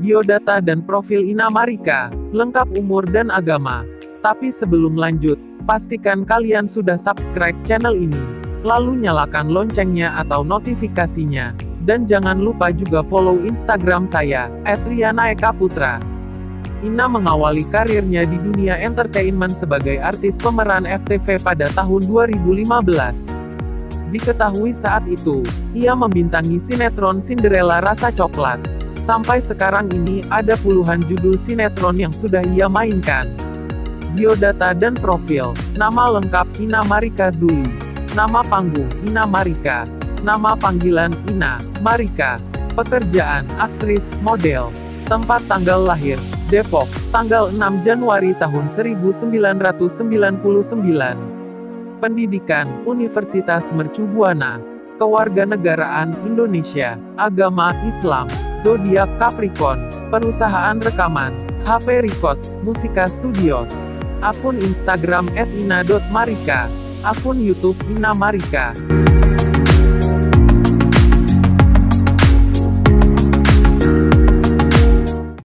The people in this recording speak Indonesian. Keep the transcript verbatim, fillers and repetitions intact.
biodata dan profil Ina Marika, lengkap umur dan agama. Tapi sebelum lanjut, pastikan kalian sudah subscribe channel ini, lalu nyalakan loncengnya atau notifikasinya, dan jangan lupa juga follow Instagram saya, et riana eka putra. Ina mengawali karirnya di dunia entertainment sebagai artis pemeran F T V pada tahun dua ribu lima belas. Diketahui saat itu, ia membintangi sinetron Cinderella Rasa Coklat. Sampai sekarang ini, ada puluhan judul sinetron yang sudah ia mainkan. Biodata dan profil. Nama lengkap Ina Marika Zuli. Nama panggung Ina Marika. Nama panggilan Ina Marika. Pekerjaan aktris, model. Tempat tanggal lahir Depok, tanggal enam Januari tahun seribu sembilan ratus sembilan puluh sembilan. Pendidikan Universitas Mercu Buana. Kewarganegaraan Indonesia. Agama Islam. Zodiak Capricorn. Perusahaan rekaman H P Records Musika Studios. Akun Instagram et ina dot marika. Akun YouTube Ina Marika.